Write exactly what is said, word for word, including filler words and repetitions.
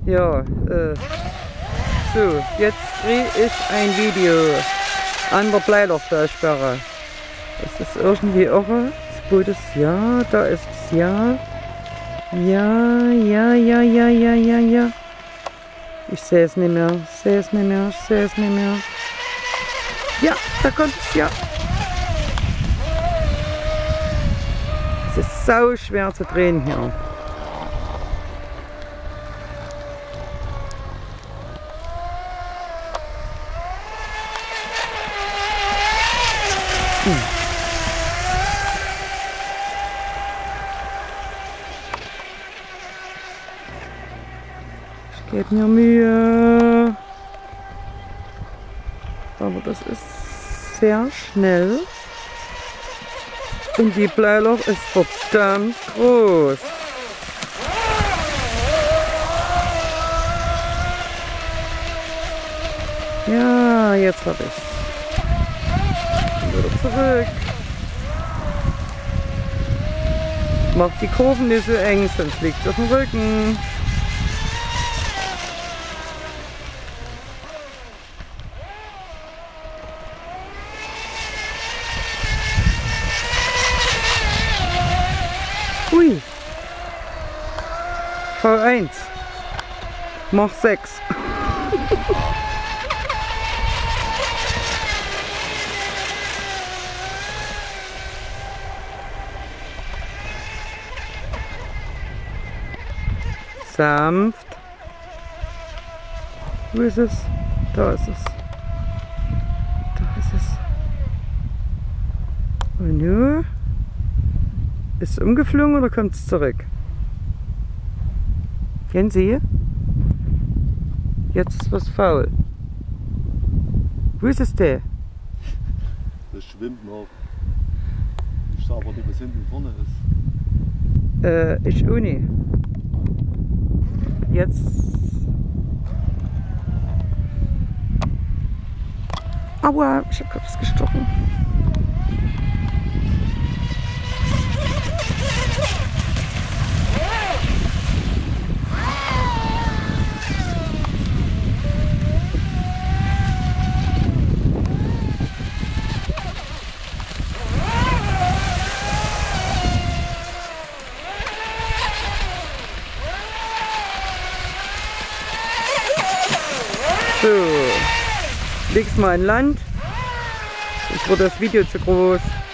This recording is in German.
Ja, äh, so, jetzt drehe ich ein Video an der Bleilochtalsperre. Das ist irgendwie auch das Boot ist, ja, da ist es, ja. Ja, ja, ja, ja, ja, ja, ja. Ich sehe es nicht mehr, ich sehe es nicht mehr, ich sehe es nicht mehr. Ja, da kommt es, ja. Es ist sau schwer zu drehen hier. Hm. Ich gebe mir Mühe. Aber das ist sehr schnell. Und die Bleiloch ist verdammt groß. Ja, jetzt habe ich es. Wieder zurück. Mach die Kurven nicht so eng, sonst liegt es auf dem Rücken. Hui. V eins. Mach sechs. Sanft. Wo ist es? Da ist es. Da ist es. Und nun? Ist es umgeflogen oder kommt es zurück? Kennen Sie? Jetzt ist was faul. Wo ist es denn? Das schwimmt noch. Ich sah aber nicht, was hinten vorne ist. Äh, ich auch nicht. Jetzt. Aua, ich hab grad was gestochen. So, leg's mal in Land, sonst wird das Video zu groß.